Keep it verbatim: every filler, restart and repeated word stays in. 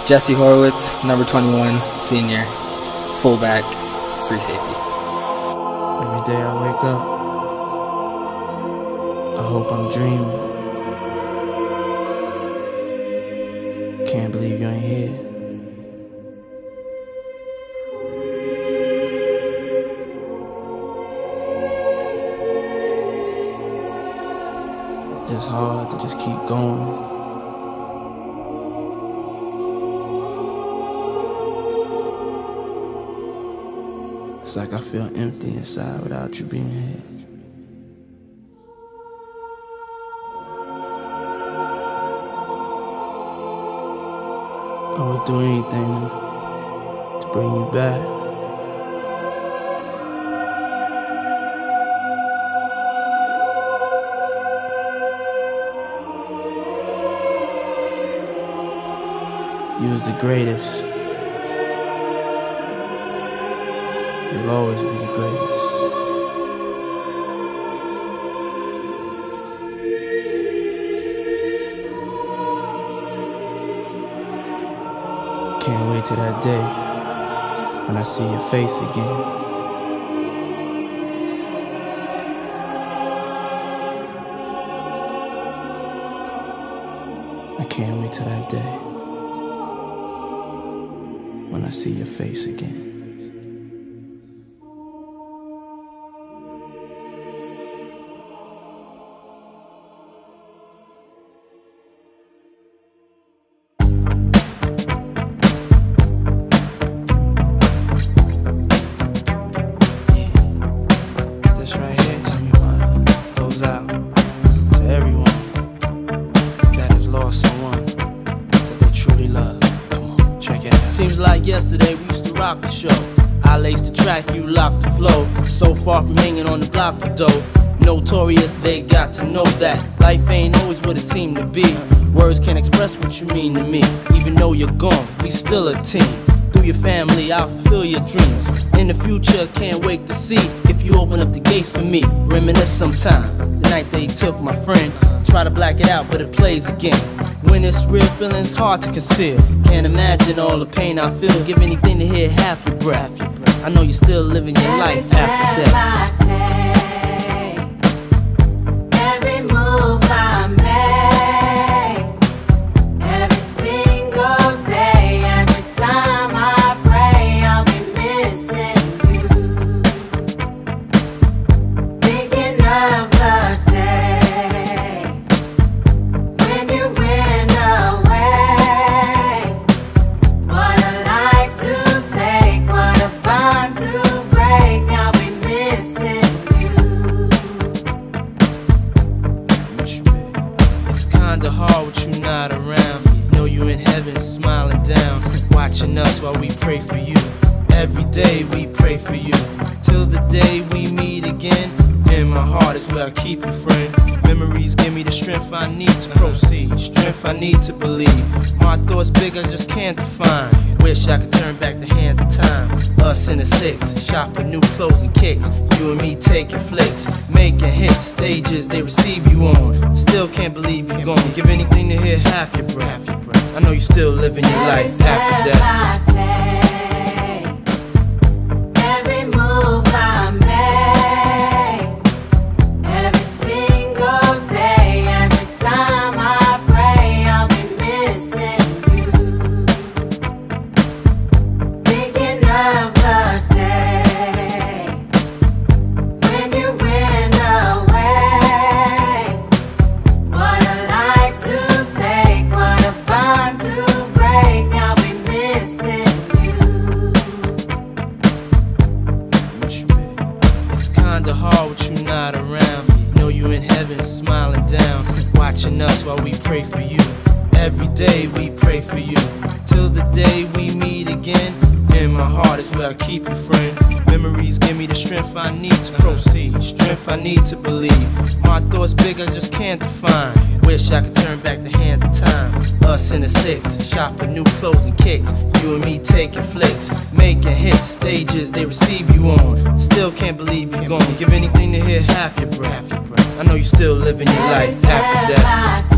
Jesse Horowitz, number twenty-one, senior, fullback, free safety. Every day I wake up, I hope I'm dreaming. Can't believe you ain't here. It's just hard to just keep going. It's like I feel empty inside without you being here. I would do anything to, to bring you back. You was the greatest. You'll always be the greatest. Can't wait till that day when I see your face again. I can't wait till that day when I see your face again. Seems like yesterday we used to rock the show. I laced the track, you locked the flow. So far from hanging on the block for dough. Notorious, they got to know that life ain't always what it seemed to be. Words can't express what you mean to me. Even though you're gone, we still a team. Through your family, I'll fulfill your dreams. In the future, can't wait to see if you open up the gates for me. Reminisce sometime, the night they took my friend. Try to black it out, but it plays again. When it's real, feeling's hard to conceal. Can't imagine all the pain I feel. Give anything to hear half your breath. I know you're still living your life after death. Kinda hard with you not around. Know you in heaven smiling down, watching us while we pray for you. Every day we pray for you, till the day we meet again. In my heart is where I keep you, friend. Memories give me the strength I need to proceed, strength I need to believe. My thoughts big, I just can't define. Wish I could turn back the hands of time. Us in the six, shop for new clothes and kicks. You and me taking flicks, making hits, stages they receive you on. Still can't believe you're gone. Give anything to hear half your breath. I know you're still living your life after death. Kinda hard with you not around. Know you in heaven smiling down, watching us while we pray for you. Every day we pray for you, till the day we meet again. In my heart is where I keep you, friend. Memories give me the strength I need to proceed, strength I need to believe. My thoughts big, I just can't define. Wish I could turn back the hands of time. Us in the six, shop for new clothes and kicks. You and me taking flicks, making hits, stages they receive you on. Still can't believe you're gone. Give anything to hear half your breath. I know you're still living your life after death.